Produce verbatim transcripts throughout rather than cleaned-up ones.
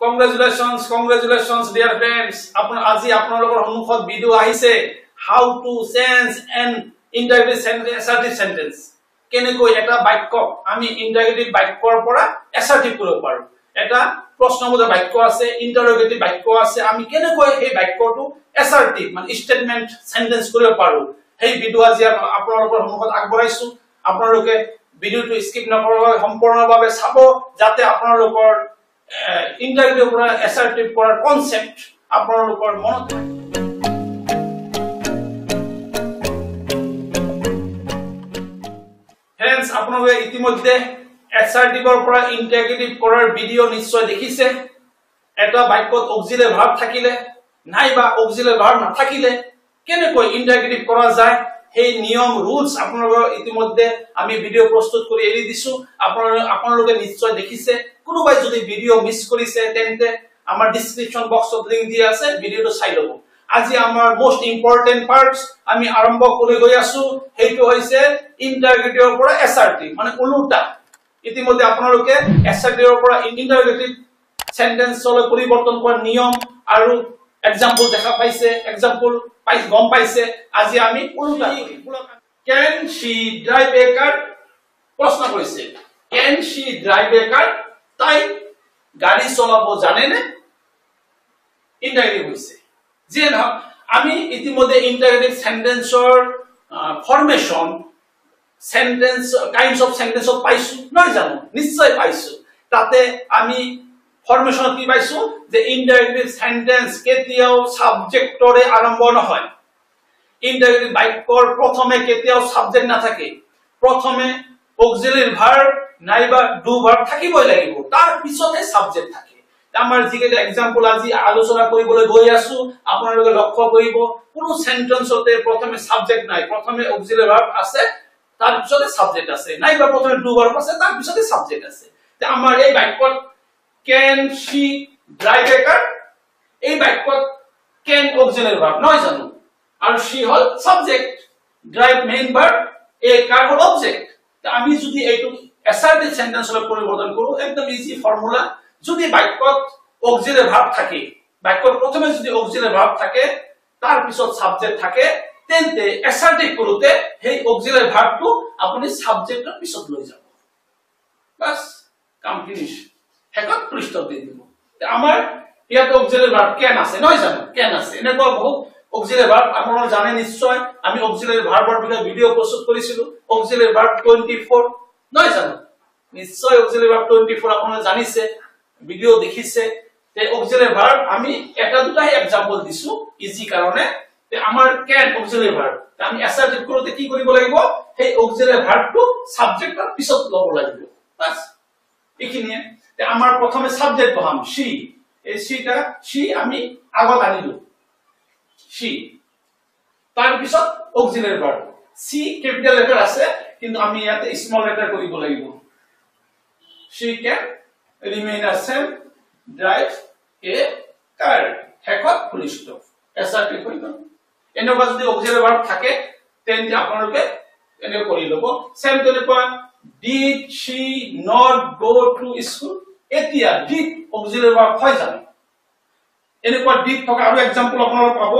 Congratulations, congratulations, dear friends. Apun aji apnalokor honmukhot video ahise how to change an interrogative sentence, assertive sentence. Kenekoi eta bakyok ami interrogative bakyokor pora assertive koribo paru. Eta proshnoboধক বাক্য আছে, interrogative বাক্য আছে, আমি কেনেকৈ এই বাক্যটো assertive মানে statement sentence কৰিব পাৰো। এই ভিডিও আজি আপোনালোকৰ সন্মুখত আগবঢ়াইছো। আপোনালোকে ভিডিওটো স্কিপ নকৰাকৈ সম্পূৰ্ণভাৱে চাব যাতে আপোনালোকৰ interrogative পৰা assertive কৰাৰ কনসেপ্ট আপোনালোকৰ মনত থাকে। Friends, আপোনালোকে ইতিমধ্যে assertive পৰা interrogative কৰাৰ ভিডিও নিশ্চয় দেখিছে। এটা বাক্যত auxiliary verb থাকিলে নাইবা auxiliary verb নাথাকিলে কেনেকৈ interrogative কৰা যায় সেই নিয়ম rules আপোনালোকৰ ইতিমধ্যে আমি ভিডিও প্ৰস্তুত কৰি এৰি দিছো। আপোনালোকে আপোনালোকে নিশ্চয় দেখিছে। কোনোবাই যদি ভিডিও মিস কৰিছে তেন্তে আমাৰ ডেসক্ৰিপচন বক্সত লিংক দিয়া আছে, ভিডিওটো চাই লব। আজি আমাৰ মোস্ট ইম্পৰ্টেন্ট পাৰ্টস আমি আৰম্ভ কৰি গৈ আছো। সেইটো হৈছে interrogative পৰা assertive মানে উল্টা। ইতিমধ্যে আপোনালোকে assertive পৰা interrogative sentence লৈ পৰিৱৰ্তন কৰাৰ নিয়ম আৰু এক্সাম্পল দেখা পাইছে, এক্সাম্পল পাই গম পাইছে। আজি আমি উল্টা can she drive a car প্ৰশ্ন কৰিছে can she drive a car তাই গাড়ী চলাব জানে নে interrogative হৈছে। যে না আমি ইতিমধ্যে interrogative সেন্টেন্সৰ formation sentence kinds of sentence of পাইছো নহয় জানো নিশ্চয় পাইছো। তাতে আমি ফরমেশন কি পাইছো যে interrogative sentence কেতিয়াও সাবজেক্টৰে আৰম্ভ নহয়। interrogative বাক্যৰ প্ৰথমে কেতিয়াও সাবজেক্ট নাথাকে। প্ৰথমে auxiliary verb নাইবা do verb থাকিবই লাগিব, তাৰ পিছতে সাবজেক্ট থাকে। আমাৰ যিকেইটা এক্সাম্পল আজি আলোচনা কৰিবলৈ গৈ আছো আপোনালোকে লক্ষ্য কৰিব কোনো সেন্টেন্সতে প্ৰথমে সাবজেক্ট নাই, প্ৰথমে auxiliary verb আছে তার পিছতে সাবজেক্ট আছে, নাইবা প্রথমে ডু ভার্ব আছে তার পিছতে সাবজেক্ট আছে। তে আমার এই বাক্যত can she drive a car এই বাক্যত can auxiliary verb নয় জানো আর she হল subject, drive main verb, a car হল অবজেক্ট। তে আমি যদি এইটো assertive সেন্টেন্স লৈ পরিবর্তন কৰো একদম ইজি ফর্মুলা। যদি বাক্যত auxiliary verb থাকে, বাক্যৰ প্ৰথমে যদি auxiliary verb থাকে তাৰ পিছত সাবজেক্ট থাকে তেন্তে assertive কৰোতে সেই auxiliary verb টো আপুনি সাবজেক্টৰ পিছত লৈ যাব। বাস কাম ফিনিশ। হেকত পৃষ্ঠত দি দিব। তে আমাৰ ইয়াত auxiliary verb can আছে নহয় জানো can আছে। এনেকুৱা বহুত auxiliary verb আপোনালোকে জানে নিশ্চয়। আমি auxiliary verbৰ বিষয়ে ভিডিও প্ৰস্তুত কৰিছিলো auxiliary verb twenty-four নহয় জানো নিশ্চয় auxiliary verb twenty-four আপোনালোকে জানিছে, ভিডিও দেখিছে। তে auxiliary verb আমি এটা দুটাই এক্সাম্পল দিছো ইজি কাৰণে। তে আমাৰ can auxiliary verb আমি assertive কৰোতে কি কৰিব লাগিব সেই auxiliary verb টো সাবজেক্টৰ পিছত লব লাগিব। বাস এইখিনিয়ে। তে আমাৰ প্ৰথমে সাবজেক্ট বহাম she, এই she টা she আমি আগত আনিলো she, তাৰ পিছত auxiliary verb she capital letter আছে কিন্তু আমি ইয়াতে স্মল লেটাৰ কৰিব লাগিব। she can remain as same drive a car হেকত ফুল স্টপ assertive হৈ গ'ল। এনেকুৱা যদি auxiliary verb থাকে তেন্তে আপোনালোকে এনেকৈ কৰি ল'ব। সেম তেনেকুৱা did she not go to school এতিয়া did auxiliary verb হয় জানো এনেকুৱা did থকা আৰু এক্সাম্পল আপোনালোকে পাব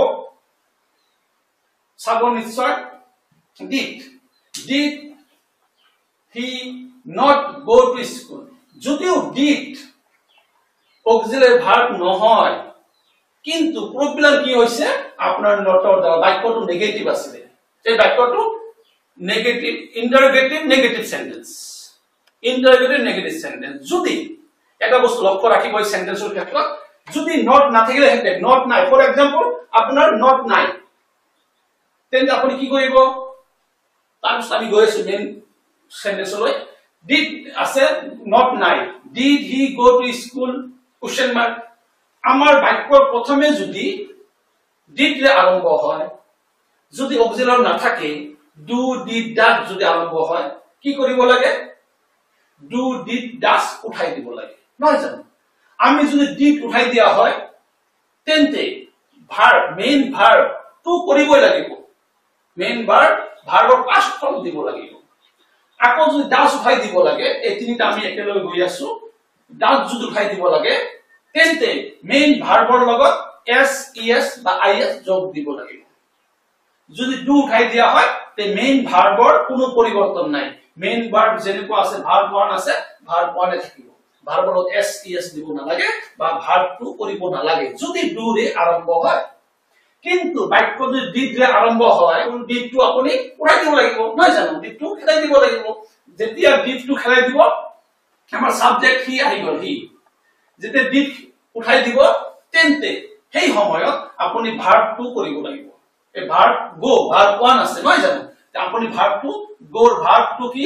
চাব নিশ্চয়। did did he not go to school যদিও did auxiliary verb নহয় কিন্তু প্রবলেম কি হৈছে আপোনাৰ নটৰ দ্বাৰা বাক্যটো নেগেটিভ আছিল। এই বাক্যটো negative interrogative negative sentence interrogative negative sentence. যদি এটা বস্তু লক্ষ্য ৰাখিব এই সেন্টেন্সৰ ক্ষেত্ৰত যদি নট নাথাকিলে হেতে নট নাই ফৰ এক্সাম্পল আপোনাৰ নট নাই তেন্তে আপুনি কি কৰিব তাৰ আমি গৈ আছো মেইন সেন্টেন্সলৈ ডিড আছে নট নাই did he go to school question mark. আমার বাক্যৰ প্ৰথমে যদি ডিড ৰে আৰম্ভ হয় যদি অবজেক্ট নাথাকে ডু ডিড ডাজ যদি আৰম্ভ হয় কি কৰিব লাগে ডু ডিড ডাজ উঠাই দিব লাগে নহয় জানো। আমি যদি ডিড উঠাই দিয়া হয় তেন্তে ভার্ব মেইন ভার্ব টু কৰিবই লাগিব, মেইন ভার্ব ভার্বৰ পাস্ট ফর্ম দিব লাগিব। আকৌ যদি ডাজ উঠাই দিব লাগে এই তিনিটা আমি একেলগে গৈ আছো ডাজ যদি উঠাই দিব লাগে তেন্তে মেইন ভার্বৰ লগত s es বা is যোগ দিব লাগিব যদি do উঠাই দিয়া হয় তে মেইন ভার্বৰ কোনো পরিবর্তন নাই মেইন ভার্ব যেনেকুৱা আছে ভার্ব one আছে ভার্ব one এ থাকিব ভার্বৰ লগত s es দিব না লাগে বা ভার্ব two কৰিব না লাগে যদি do ৰে আৰম্ভ হয় কিন্তু বাক্য যদি did ৰে আৰম্ভ হয় did টো আপুনি উঠাই দিব লাগিব নহয় জানো did টো খেলাই দিব লাগিব যেতিয়া did টো খেলাই দিব আমাৰ সাবজেক্ট হি আহি গল হি যেতিয়া did উঠাই দিব তেন্তে সেই সময়ত আপুনি ভার্ব two কৰিব লাগিব এই ভার্ব go ভার্ব one আছে নহয় জানো আপুনি verb two go verb two কি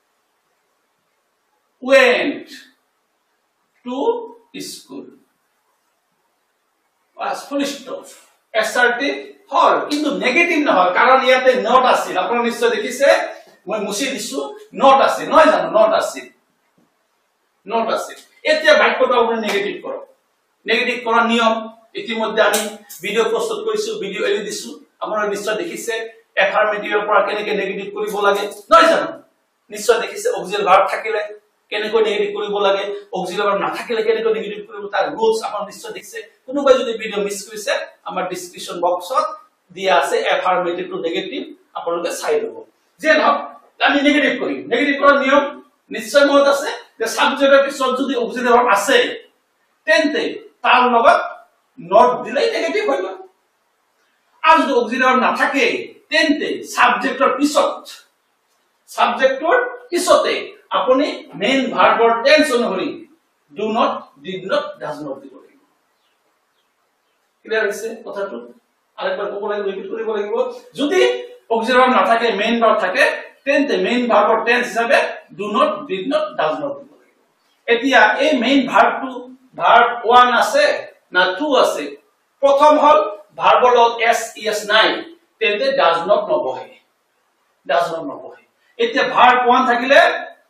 went to school was full stop assertive হল কিন্তু নেগেটিভ নহয় কাৰণ ইয়াতে not আছিল আপুনি নিশ্চয় দেখিছে মই মুছি দিছো not আছে নহয় জানো not আছে not আছে এতিয়া বাক্যটো আপুনি নেগেটিভ কৰক নেগেটিভ কৰাৰ নিয়ম ইতিমধ্যে আমি ভিডিও প্ৰস্তুত কৰিছো ভিডিও এৰি দিছো আপোনাৰ নিশ্চয় দেখিছে এফার্মেটিভৰ পৰা কেনেকৈ নেগেটিভ কৰিব লাগে নহয় জানো নিশ্চয় দেখিছে অক্সিলাৰি ভার্ব থাকিলে কেনেকৈ নেগেটিভ কৰিব লাগে অক্সিলাৰি ভার্ব নাথাকিলে কেনেকৈ নেগেটিভ কৰিব তাৰ ৰুলছ আপুনি নিশ্চয় দেখিছে কোনোবাই যদি ভিডিও মিছ কৰিছে আমাৰ ডেসক্ৰিপচন বক্সত দিয়া আছে এফার্মেটিভ টু নেগেটিভ আপোনালোকে চাই লব যে নহক আমি নেগেটিভ কৰিম নেগেটিভ কৰাৰ নিয়ম নিশ্চয় মনত আছে যে সাবজেক্টৰ পিছত যদি অক্সিলাৰি ভার্ব আছে তেন্তে তাৰ লগত not দিলে নেগেটিভ হৈ গ'ল আৰু যদি অক্সিলাৰি ভার্ব নাথাকে তেন্তে সাবজেক্টৰ পিছত সাবজেক্টৰ পিছতে আপুনি মেইন ভার্বৰ টেন্স অনুসৰি do not did not does not দিব লাগিব ক্লিয়াৰ হৈছে কথাটো আরেকবার ক'ব লাগিব ৰিপিট কৰিব লাগিব যদি অক্সিলাৰি ভার্ব নাথাকে মেইন ভার্ব থাকে তেন্তে মেইন ভার্বৰ টেন্স হিচাপে do not did not does not দিব লাগিব এতিয়া এই মেইন ভার্বটো ভার্ব one আছে না two আছে প্ৰথম হল ভার্বৰ লগত s es নাই তেন্তে does not নবহে does not নবহে এতিয়া ভার্ব one থাকিলে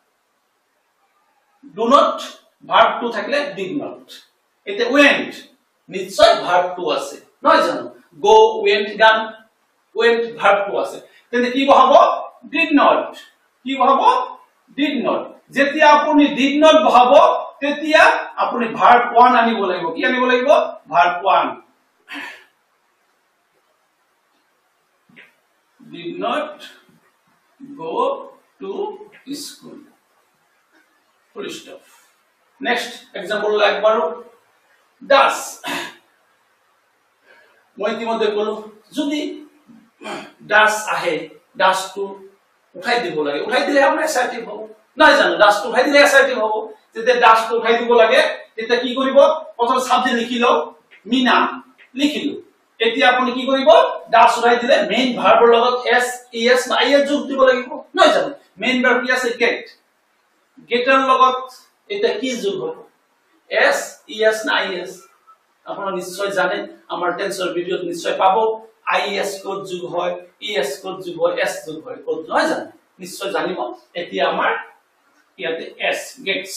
do not verb two থাকিলে did not এতিয়া went নিশ্চয় verb two আছে নহয় জানো go went gone went verb two আছে তেন্তে কি বহাব did not কি বহাব did not যেতিয়া আপুনি did not বহাব তেতিয়া আপুনি verb one আনিব লাগিব কি আনিব লাগিব verb one did not go to school full stop next example like baru does মই ইতিমধ্যে কলো যদি does আহে does to উঠাই দিব লাগে উঠাই দিলে আমরা assertive হ'ব নাই জানো does to উঠাই দিলে assertive হ'ব যেতিয়া does to উঠাই দিব লাগে তেতিয়া কি কৰিব প্ৰথম সাবজেক্ট লিখিলো মিনা লিখিলো এতিয়া আপুনি কি কৰিব does উঠাই দিলে মেইন ভার্বৰ লগত s es বা is যোগ দিব লাগিব নাই জানো মেইন ভার্ব কি আছে get গেটৰ লগত এটা কি যোগ হ'ব s es না is আপোনারা নিশ্চয় জানেন আমাৰ টেন্সৰ ভিডিওত নিশ্চয় পাব is কোড যোগ হয় es কোড যোগ হয় s যোগ হয় কোড নহয় জানো নিশ্চয় জানিব এতিয়া আমাৰ ইয়াতে s gets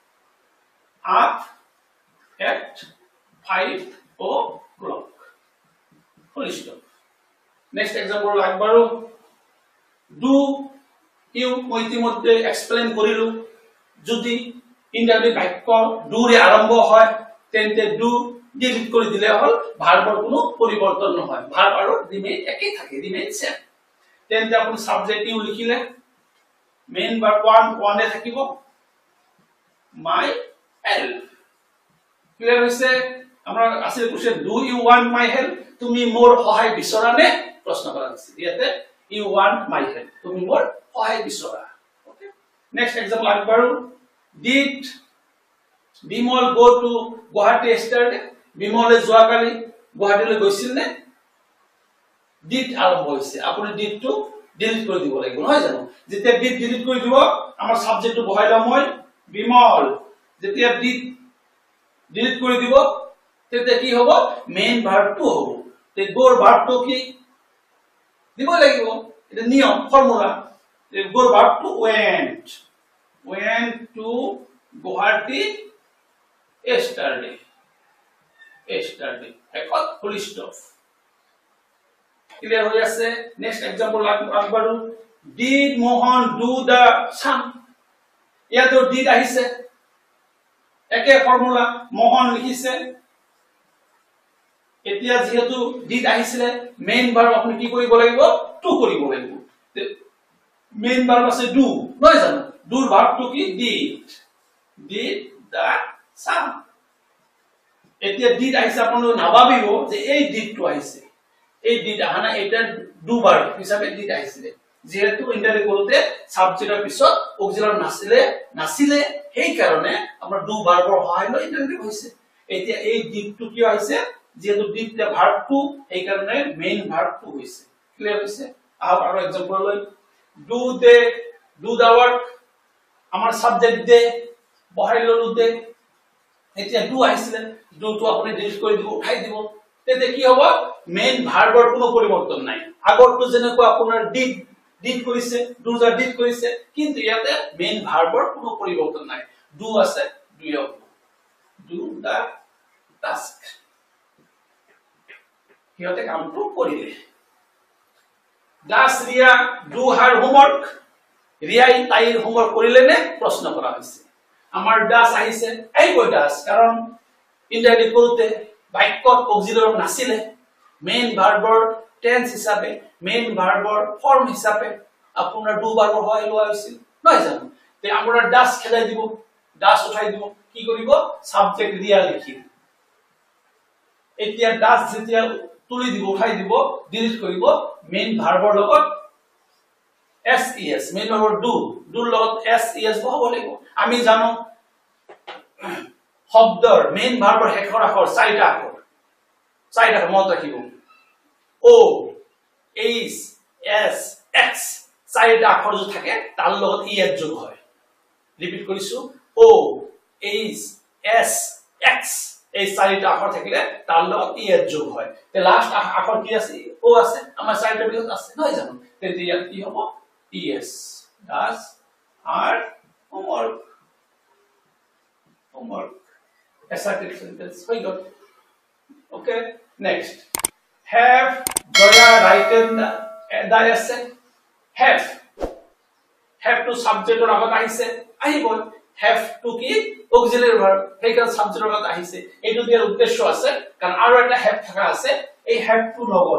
up at five o'clock full stop next example একবাৰো do you মই ইতিমধ্যে এক্সপ্লেইন কৰিলো যদি ইন্টারভিউ বাক্য do ৰে আৰম্ভ হয় তেন্তে do ডিলিট কৰি দিলে হল ভার্বৰ কোনো পৰিৱৰ্তন নহয় ভার্ব আৰু ৰিমেইন একেই থাকে ৰিমেইন সেম তেন্তে আপুনি সাবজেক্ট ইউ লিখিলে মেইন ভার্ব one one এ থাকিব my help ক্লিয়াৰ হৈছে আমাৰ আছে question do you want my help তুমি মোৰ সহায় বিচৰা নে প্ৰশ্ন কৰা আছে ইয়াতে you want my help তুমি মোৰ সহায় বিচৰা ওকে নেক্সট এক্সাম্পল আগবাৰো did Bimol go to Guwahati yesterday Bimole যোৱাকালি গুৱাহাটীলৈ গৈছিল নে did আৰম্ভ হৈছে আপুনি did to ডিলিট কৰি দিব লাগিব নহয় জানো যেতিয়া did ডিলিট কৰি দিব আমাৰ সাবজেক্টটো বহাই লম মই Bimol যেতিয়া did ডিলিট কৰি দিব তেতিয়া কি হ'ব মেইন ভার্ব টু হ'ব তে গোৰ ভার্ব টু কি দিব লাগিব এটা নিয়ম ফর্মুলা তে গোৰ verb two went went to Guwahati yesterday yesterday একত ফুল স্টপ ক্লিয়ার হৈ আছে নেক্সট एग्जांपल আগবাৰো did Mohan do the sum ইয়াতো did আহিছে একে ফর্মুলা মোহন লিখিছে এতিয়া যেহেতু ডিড আহিছিলে মেইন ভার্ব আপনি কি কৰিব লাগিব টু কৰিব লাগিব মেইন ভার্ব আছে ডু নহয় জানো ডুৰ ভার্বটো কি ডিড ডিড দা সাম এতিয়া ডিড আহিছে আপুনি নাভাবিব যে এই ডিডটো আহিছে এই ডিড আহানা এটা ডু ভার্ব হিচাপে ডিড আহিছিলে যেহেতু ইন্টারে করতে সাবজেক্টের পিছত অক্সিলারি নাছিলে নাছিলে সেই কারণে আমরা ডু ভার্বৰ সহায় লৈ ইন্টারে হৈছে এতিয়া এই ডিডটো কি হৈছে যেহেতু ডিডটা ভার্ব টু এই কারণে মেইন ভার্ব টু হৈছে ক্লিয়ার হৈছে আর আৰু एग्जांपल লৈ do they do the work আমার সাবজেক্ট দে বহাই ললো দে এতিয়া ডু আহিছিলে ডু তো আপুনি ডিলিট কৰি দিব উঠাই দিব তেতে কি হ'ব মেইন ভার্বৰ কোনো পরিবর্তন নাই আগৰটো যেনেকৈ আপোনাৰ ডিড ডিড কৰিছে ডু দা ডিড কৰিছে কিন্তু ইয়াতে মেইন ভার্বৰ কোনো পরিবর্তন নাই ডু আছে do you do the task হিয়তে কামটো কৰিলে does Riya do her homework ৰিয়াই তাইৰ হোমৱৰ্ক কৰিলে নে প্ৰশ্ন কৰা হৈছে আমাৰ দাস আহিছে এই গৈ দাস কাৰণ ইন্টাৰনেট কৰোতে বাক্যত অক্সিলাৰি নাছিলে মেইন ভার্বৰ টেন্স হিচাপে মেইন ভার্বৰ ফর্ম হিচাপে আপোনাৰ ডু ভার্বৰ হয় লোৱা হৈছিল নহয় জানো তে আমরা দাস খেলাই দিব দাস উঠাই দিব কি কৰিব সাবজেক্ট ৰিয়া লিখিম এতিয়া দাস যেতিয়া তুলি দিব উঠাই দিব ডিলিট কৰিব মেইন ভার্বৰ লগত S E S main ভার্বৰ do ডুৰ লগত এস ই এস হ'ব লাগিব আমি জানো শব্দৰ মেইন ভার্বৰ শেষৰ আখৰ চাৰিটা আখৰ চাৰিটা মনত ৰাখিব ও এইচ এস এক্স চাৰিটা আখৰ যে থাকে তাৰ লগত ই এস যোগ হয় ৰিপিট কৰিছো ও এইচ এস এক্স এই চাৰিটা আখৰ থাকিলে তাৰ লগত ই এস যোগ হয় তে লাস্ট আখৰ কি আছে ও আছে আমাৰ চাৰিটা বিলত আছে নহয় জানো তে ইয়াত কি হ'ব ই এস ডাস আর হোমৱৰ্ক হোমৱৰ্ক assertive sentence হৈ গ'ল okay next have Joya written the, the essay have have to subject or আগত আহিছে আহিব have to কি auxiliary verb সেইকাৰণে subject আগত আহিছে এইটো দিয়াৰ উদ্দেশ্য আছে কাৰণ আৰু এটা have থাকা আছে এই have to নগল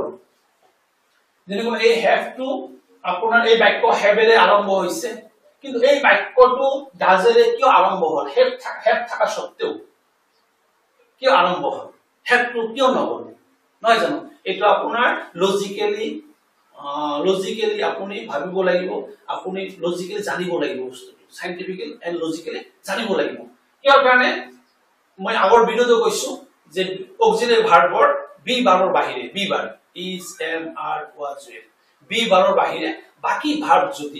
যেনেকৈ এই have to আপোনাৰ এই বাক্য have এৰে আৰম্ভ হৈছে কিন্তু এই বাক্যটো ডাজেৰে কিয় আৰম্ভ হ'ল have have থাকা সত্ত্বেও কিয় আৰম্ভ হ'ল have to কিয় নগল নহয় জানো এটো আপোনাৰ লজিক্যালি লজিক্যালি আপুনি ভাবিব লাগিব আপুনি লজিক্যালি জানিব লাগিব বস্তুটো সাইন্টিফিক্যালি এন্ড লজিক্যালি জানিব লাগিব কিয় কাৰণে মই আগৰ ভিডিওতে কৈছো যে অক্সিলাৰি ভাৰ্বৰ বি ভাৰ্বৰ বাহিৰে be verb is am are was will be ভাৰ্বৰ বাহিৰে বাকি ভাৰ্ব যদি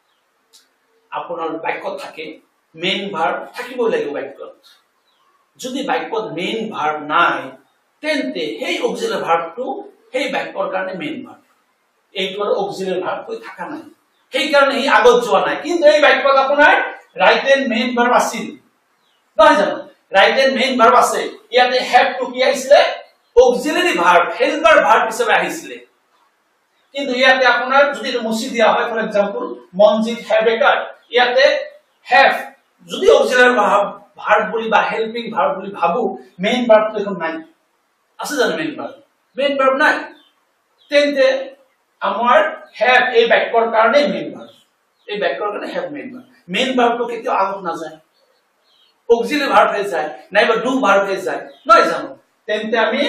আপোনাৰ বাক্যত থাকে মেইন ভাৰ্ব থাকিব লাগিব বাক্যত যদি বাক্যত মেইন ভার্ব নাই তেন্তে সেই অক্সিলারি ভার্বটো সেই বাক্যৰ কাৰণে মেইন ভার্ব এইটোৰ অক্সিলারি ভার্ব কই থাকা নাই সেই কাৰণে ই আগত যোৱা নাই কিন্তু এই বাক্যত আপোনাৰ রাইট এন্ড মেইন ভার্ব আছিল নহয় জানো রাইট এন্ড মেইন ভার্ব আছে ইয়াতে হ্যাভ টু কি আহিছিলে অক্সিলারি ভার্ব হেল্পাৰ ভার্ব হিচাপে আহিছিলে কিন্তু ইয়াতে আপোনাৰ যদি মুছি দিয়া হয় for example Manjit have a car ইয়াতে হ্যাভ যদি অক্সিলারি ভার্ব ভার্ব বলি বা হেল্পিং ভার্ব বলি ভাবু মেইন ভার্ব তো এখন নাই আছে জানো মেইন ভার্ব মেইন ভার্ব নাই তেন্তে আমার হ্যাভ এই বাক্যৰ কাৰণে মেইন ভার্ব এই বাক্যৰ কাৰণে হ্যাভ মেইন ভার্ব মেইন ভার্বটো কেতিয়াও আগত না যায় অক্সিলারি ভার্ব হৈ যায় নাইবা ডু ভার্ব হৈ যায় নহয় জানো তেন্তে আমি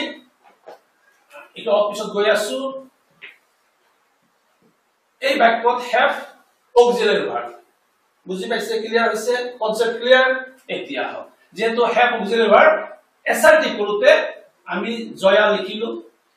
এটা অপিছত গৈ আছো এই বাক্যত হ্যাভ অক্সিলারি ভার্ব বুজি পাইছে ক্লিয়াৰ হৈছে কনসেপ্ট ক্লিয়াৰ এতিয়া হয় যেহেতু হ্যাভ অক্সিলারি ভার্ব assertive কৰোতে আমি জয়া লিখিলো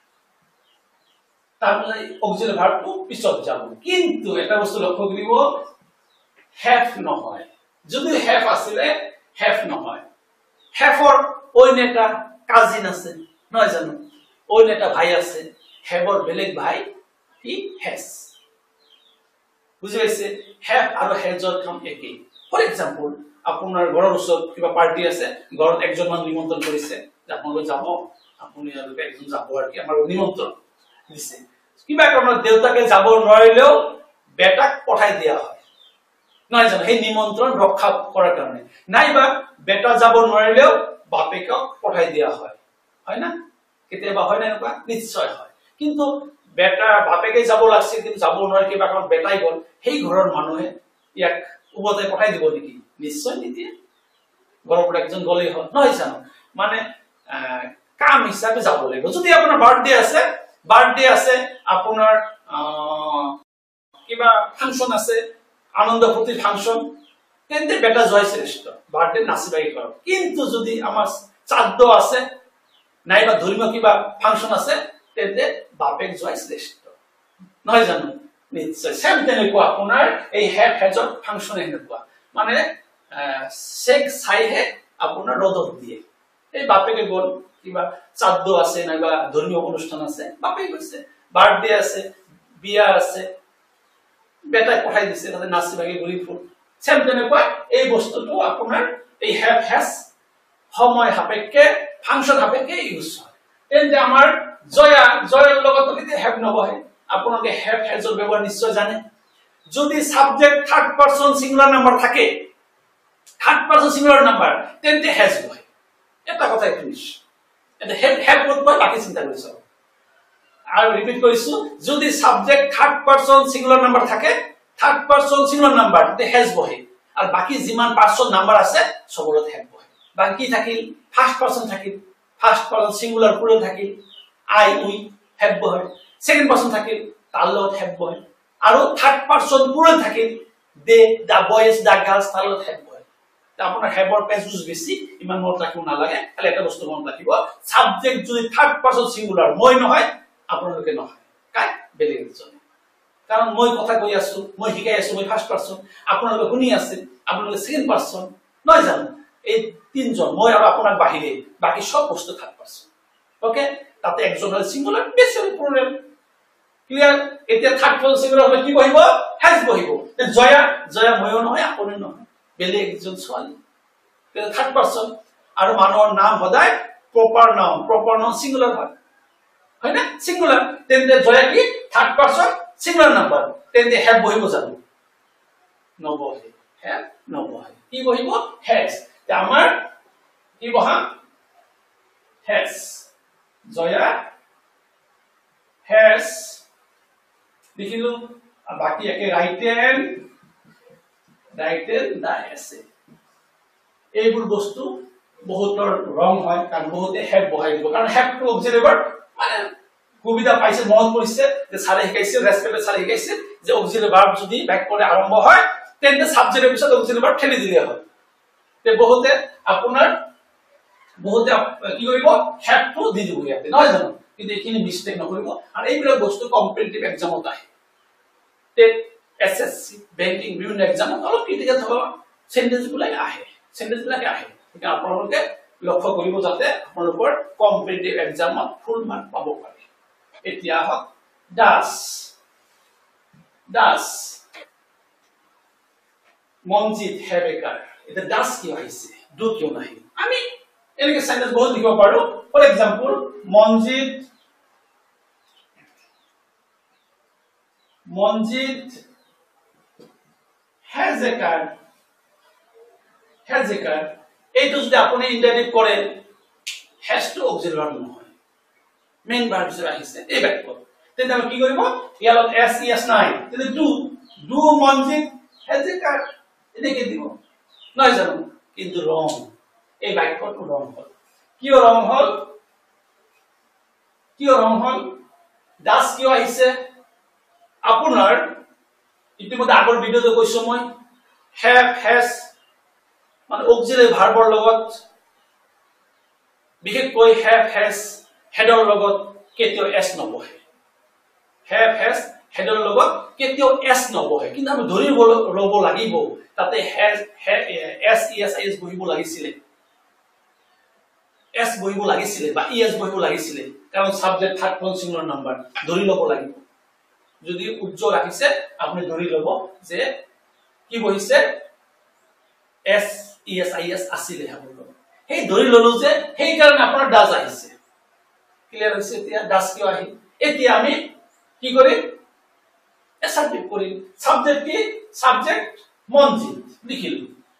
তারপরে অক্সিলারি ভার্বটো পিছত যাব কিন্তু এটা বস্তু লক্ষ্য কৰিব হ্যাভ নহয় যদি হ্যাভ আছিল হ্যাভ নহয় হ্যাভৰ অইন এটা কাজিন আছে নহয় জানো অইন এটা ভাই আছে হ্যাভৰ বেলেগ ভাই হি হ্যাজ বুজি পাইছে হ্যাভ আৰু হ্যাজৰ কাম একেই ফৰ এক্সাম্পল আপোনাৰ ঘৰৰ ওচৰত কিবা পাৰ্টি আছে ঘৰত একজন মান নিমন্ত্ৰণ কৰিছে আপোনালোক যাব আপুনি আৰু একজন যাব আৰু কি আমাৰ নিমন্ত্ৰণ দিছে কিবা কাৰণত দেউতাকে যাব নোৱাৰিলেও বেটাক পঠাই দিয়া হয় নহয় জানো সেই নিমন্ত্ৰণ ৰক্ষা কৰাৰ কাৰণে নাইবা বেটা যাব নোৱাৰিলেও বাপেকক পঠাই দিয়া হয় হয় না কেতিয়াবা হয় না এনেকুৱা নিশ্চয় হয় কিন্তু বেটা বাপেকে যাব লাগছিল কিন্তু যাব নোৱাৰি কিবা কাৰণ বেটাই গল সেই ঘৰৰ মানুহে ইয়াক উভতাই পঠাই দিব নেকি নিশ্চয় নিদিয়ে ঘৰৰ পৰা একজন গলেই হয় নহয় জানো মানে কাম হিচাপে যাব লাগিব যদি আপোনাৰ বাৰ্থডে আছে বাৰ্থডে আছে আপোনাৰ কিবা ফাংশন আছে আনন্দ ফূৰ্তিৰ ফাংশন তেন্তে বেটা জয় শ্ৰেষ্ঠ বাৰ্থডে নাচিবাই কৰ কিন্তু যদি আমাৰ শ্ৰাদ্ধ আছে নাইবা ধৰ্মীয় কিবা ফাংশন আছে তেন্তে বাপেক জয় শ্ৰেষ্ঠ নহয় জানো নিশ্চয় সেম তেনেকুৱা আপোনাৰ এই হেড হেজৰ ফাংশন এনেকুৱা মানে চেক চাইহে আপোনাৰ ৰদত দিয়ে এই বাপেকে গল কিবা শ্ৰাদ্ধ আছে নাইবা ধৰ্মীয় অনুষ্ঠান আছে বাপেক গৈছে বাৰ্থডে আছে বিয়া আছে বেটাই পঠাই দিছে তাতে নাচি বাগি ঘূৰি ফুৰ সেম তেনেকুৱা এই বস্তুটো আপোনাৰ এই হেভ হেজ সময় সাপেক্ষে ফাংশন সাপেক্ষে ইউজ হয় তেন্তে আমাৰ জয়া জয়ৰ লগত যদি হেভ নবহে আপোনালোকে হেভ হেজৰ ব্যৱহাৰ নিশ্চয় জানে যদি subject third person singular number থাকে থার্ড পারসন সিঙ্গুলার নাম্বার তেন্তে হেজ বহে এটা কথা ফিনিশ এটা হেভ হেভ কত বয় বাকি চিন্তা কৰিছ আর রিপিট কৰিছো যদি subject third person singular number থাকে থার্ড পারসন সিঙ্গুলার নাম্বার তে হেজ বহে আর বাকি জিমান পারসন নাম্বার আছে সবলত হেভ বহে বাকি থাকিল ফার্স্ট পারসন থাকিল ফার্স্ট পারসন সিঙ্গুলার প্লুরাল থাকিল আই উই হেভ বহে সেকেন্ড পারসন থাকিল তার লগত হেভ বহে আর থার্ড পারসন প্লুরাল থাকিল দে দা বয়েজ দা গার্লস তার লগত হেভ বহে তা আপনার হেভৰ পেজুজ বেছি ইমান মনত ৰাখিব নালাগে খালি এটা বস্তু মনত ৰাখিব সাবজেক্ট যদি থার্ড পারসন সিঙ্গুলার মই নহয় আপোনালোকে নহয় কাই বেলেগ এজন কারণ মই কথা কৈ আছো মই শিকাই আছো মই ফার্স্ট পারসন আপোনালোকে শুনি আছে আপোনালোকে সেকেন্ড পারসন নহয় জানো এই তিনজন মই আৰু আপোনাৰ বাহিৰে বাকি সব বস্তু থার্ড পারসন ওকে তাতে একজন হল সিঙ্গুলার বেছি প্লুরাল ক্লিয়ার এতিয়া থার্ড পারসন সিঙ্গুলার হলে কি বহিব হেজ বহিব তে জয়া জয়া ময়ো নহয় আপুনি নহয় বেলেগ একজন ছোৱালী তে থার্ড পারসন আৰু মানুহৰ নাম সদায় proper noun proper noun singular হয় হয় না সিঙ্গুলার তেন্তে জয়া কি থার্ড পারসন সিঙ্গুলার নাম্বার তেন্তে হেভ বহিব জানো নবহে হেভ নবহে কি বহিব হেজ তে আমাৰ কি বহা হেজ জয়া হেজ লিখিলো বাকি একে রাইট হ্যান্ড রাইট হ্যান্ড দা আছে এইবোৰ বস্তু বহুতৰ ৰং হয় কাৰণ বহুতে হেভ বহাই দিব কাৰণ হেভ টু অক্সিলাৰি ভাৰ্ব মানে সুবিধা পাইছে মনত পৰিছে যে সারে শিকাইছে রেসপেক্ট সারে শিকাইছে যে অক্সিলারি ভার্ব যদি বাক্যৰে আৰম্ভ হয় তেন্তে সাবজেক্টের পিছত অক্সিলারি ভার্ব ঠেলি দিলে হয় তে বহুতে আপোনাৰ বহুতে কি কৰিব হ্যাভ টু দি দিব ইয়াতে নহয় জানো কিন্তু এখিনি মিস্টেক নকৰিব আৰু এইবিলাক বস্তু কম্পিটিটিভ এক্সামত আহে তে এসএসসি ব্যাংকিং বিভিন্ন এক্সামত অলপ ক্রিটিক্যাল হ'ব সেন্টেন্স বিলাক আহে সেন্টেন্স বিলাক আহে কিন্তু আপোনালোকে লক্ষ্য কৰিব যাতে আপোনালোকৰ কম্পিটিটিভ এক্সামত ফুল মাৰ্ক পাব পাৰে এতিয়া হক ডাস ডাস মনজিত হ্যাভ এ কার এটা ডাস কি হইছে ডু কিয় নাই আমি এনেকে সেন্টেন্স বহুত লিখিব পাৰো for example Manjit Manjit has a car has a car এইটো যদি আপুনি ইন্টারজেক্ট কৰে has to auxiliary verb নহয় মেইন ভার্ব হিচাপে আহিছে এই বাক্য তেন্তে আমি কি কৰিব ইয়াত s es নাই তেন্তে do do Manjit has a car এনেকে দিব নহয় জানো কিন্তু রং এই বাক্যটো রং হল কিয় রং হল কিয় রং হল ডাস কিয় আহিছে আপোনাৰ ইতিমধ্যে আগৰ ভিডিওতে কৈছো মই হ্যাভ হ্যাজ মানে অক্সিলাৰি ভাৰ্বৰ লগত বিশেষকৈ হ্যাভ হ্যাজ হেডৰ লগত কেতিয়াও এস নবহে হ্যাভ হ্যাজ হেডৰ লগত কেতিয়াও এস নবহে কিন্তু আমি ধৰি ৰব লাগিব তাতে হ্যাজ এস ইএস আইএস বহিব লাগিছিল এস বহিব লাগিছিল বা ইএস বহিব লাগিছিল কাৰণ subject third person singular number ধৰি লব লাগিব যদি উজ্জ্বল ৰাখিছে আপুনি ধৰি লব যে কি বহিছে এস ইএস আইএস আছিল হ'ব সেই ধৰি ললো যে সেই কাৰণে আপোনাৰ ডাজ আহিছে ক্লিয়াৰ হৈছে এতিয়া ডাজ কিয় আহি এতিয়া আমি কি কৰিম এসাৰ্টিভ কৰিম সাবজেক্ট কি সাবজেক্ট মনজিৎ লিখিল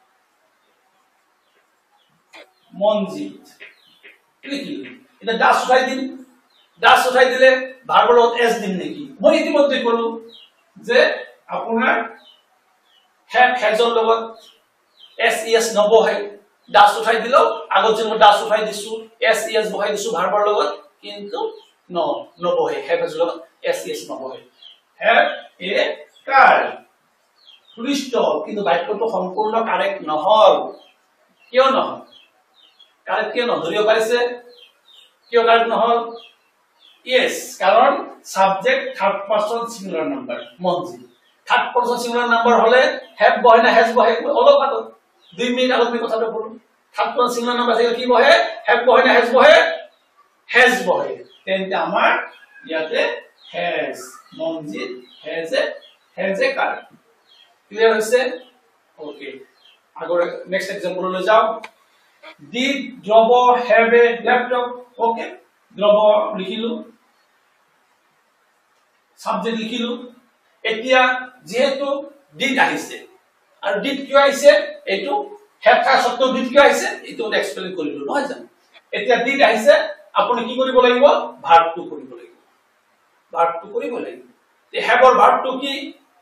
মনজিৎ লিখিল এটা দাস উঠাই দিন দাস উঠাই দিলে ভাৰ্বৰ লগত এস দিন নেকি মই ইতিমধ্যে কলো যে আপোনাৰ হ্যাভ হ্যাজৰ লগত এস ইএস নবহাই দাস উঠাই দিলো আগত যে মই দাস উঠাই দিছো এস ইএস বহাই দিছো ভাৰ্বৰ লগত কিন্তু ন নবহে হ্যাভ হ্যাজৰ লগত এস ইএস নবহে হ্যাভ এ কাৰ পুলিষ্ট কিন্তু বাক্যটো সম্পূৰ্ণ কাৰেক্ট নহল কিয় নহল কাৰেক্ট কিয় নধৰিব পাৰিছে কিয় কাৰেক্ট নহল yes কারণ subject third person singular number Manjit third person singular number হলে হ্যাভ বহে না হ্যাজ বহে অলপ আগে দুই মিনিট আগে আমি কথাটা বলুন থার্ড পারসন সিঙ্গুলার নাম্বার থেকে কি বহে হ্যাভ বহে না হ্যাজ বহে হ্যাজ বহে তেন্তে আমার ইয়াতে has Manjit has a has a car clear হইছে ওকে আগরে নেক্সট एग्जांपल লৈ যাও did Dhruv have a laptop okay Dhruv লিখিলো সাবজেক্ট লিখিলো এতিয়া যেহেতু ডিড আহিছে আৰু ডিড কিয় আহিছে এটো হ্যাভ থাকা সত্ত্বেও ডিড কিয় আহিছে এটো এক্সপ্লেইন কৰিলো নহয় জানো এতিয়া ডিড আহিছে আপুনি কি কৰিব লাগিব ভার্ব টু কৰিব লাগিব ভার্ব টু কৰিব লাগিব তে হ্যাভৰ ভার্ব টু কি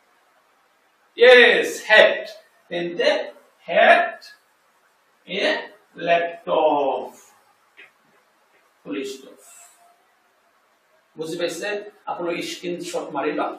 yes had তেন্তে had a laptop পুলিশ বুঝি পাইছে আপোনাৰ স্ক্রিনশট মাৰি লওক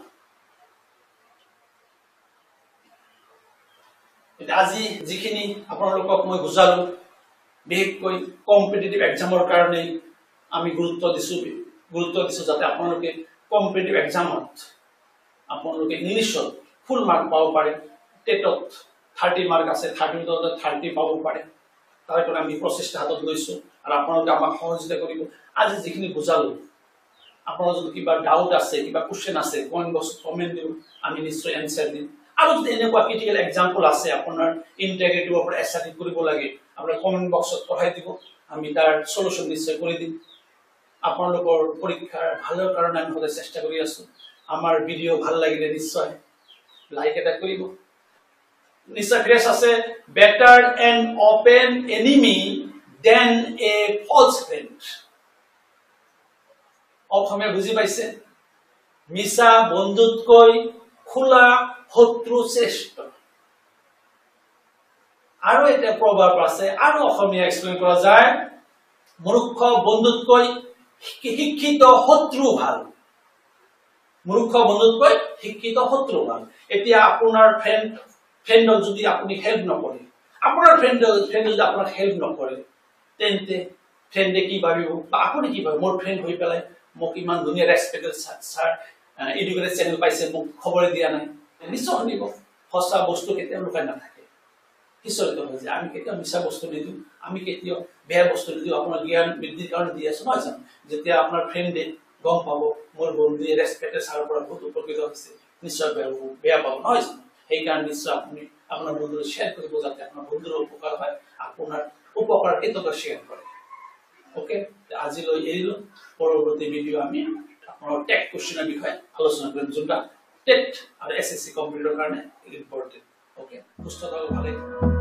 এটা আজি যিখিনি আপোনালোকক মই বুজালো বিশেষকৈ কম্পিটিটিভ এক্সামৰ কাৰণে আমি গুৰুত্ব দিছো গুৰুত্ব দিছো যাতে আপোনালোকে কম্পিটিটিভ এক্সামত আপোনালোকে ইংলিশত ফুল মার্ক পাব পাৰে টেটত থাৰ্টি মার্ক আছে থাৰ্টি ভিতৰত থাৰ্টি পাব পাৰে তাৰ কাৰণে আমি প্ৰচেষ্টা হাতত লৈছো আৰু আপোনালোকে আমাক সহযোগিতা কৰিব আজি যিখিনি বুজালো আপোনাৰ যদি কিবা ডাউট আছে কিবা কোশ্চেন আছে কমেন্ট বক্সত কমেন্ট দিও আমি নিশ্চয় এনসার দিম আৰু যদি এনেকুৱা ক্ৰিটিকেল এক্সাম্পল আছে আপোনাৰ ইন্টিগ্ৰেটিভ ওপৰত এসাৰ্টিভ কৰিব লাগে আপোনাৰ কমেন্ট বক্সত পঠাই দিব আমি তাৰ সলিউশন নিশ্চয় কৰি দিম আপোনালোকৰ পৰীক্ষাৰ ভালৰ কাৰণে আমি সদায় চেষ্টা কৰি আছো আমাৰ ভিডিও ভাল লাগিলে নিশ্চয় লাইক এটা কৰিব নিশ্চয় ফ্ৰেছ আছে better an open enemy than a false friend Asomiya বুজি পাইছে মিছা বন্ধুতকৈ খোলা শত্ৰু শ্ৰেষ্ঠ আৰু এটা প্ৰভাৱ আছে আৰু অসমীয়া এক্সপ্লেইন কৰা যায় মূৰ্খ বন্ধুতকৈ শিক্ষিত শত্ৰু ভাল মূৰ্খ বন্ধুতকৈ শিক্ষিত শত্ৰু ভাল এতিয়া আপোনাৰ ফ্ৰেন্ড ফ্ৰেন্ডক যদি আপুনি হেল্প নকৰে আপোনাৰ ফ্ৰেন্ড ফ্ৰেন্ড যদি আপোনাক হেল্প নকৰে তেন্তে ফ্ৰেন্ডে কি ভাবিব বা আপুনি কি ভাবিব মোৰ ফ্ৰেন্ড হৈ পেলাই মোক ইমান দুনিয়া ৰেসপেক্টেড স্যার এডুকেটেড চ্যানেল পাইছে মোক খবৰ দিয়া নাই নিশ্চয় শুনিব সঁচা বস্তু কেতিয়াও লুকাই নাথাকে কিশোৰিত হৈ যায় আমি কেতিয়াও মিছা বস্তু নিদিওঁ আমি কেতিয়াও বেয়া বস্তু নিদিওঁ আপোনাৰ জ্ঞান বৃদ্ধিৰ কাৰণে দি আছো নহয় জানো যেতিয়া আপোনাৰ ফ্ৰেণ্ডে গম পাব মোৰ বন্ধুৱে ৰেসপেক্টেড স্যাৰৰ পৰা বহুত উপকৃত হৈছে নিশ্চয় বেয়া পাব নহয় জানো সেইকাৰণে নিশ্চয় আপুনি আপোনাৰ বন্ধুৰ শ্বেয়াৰ কৰিব যাতে আপোনাৰ বন্ধুৰ উপকাৰ হয় আপোনাৰ উপকাৰ কেতিয়াও শ্বেয়াৰ কৰে ওকে আজিলৈ এৰিলো পৰৱৰ্তী ভিডিও আমি আপোনাৰ টেক কোশ্চেনৰ বিষয়ে আলোচনা কৰিম যোনটা টেট আৰু এসএসসি কমপ্লিটৰ কাৰণে ইম্পৰ্টেন্ট ওকে সুস্থ থাকক ভালে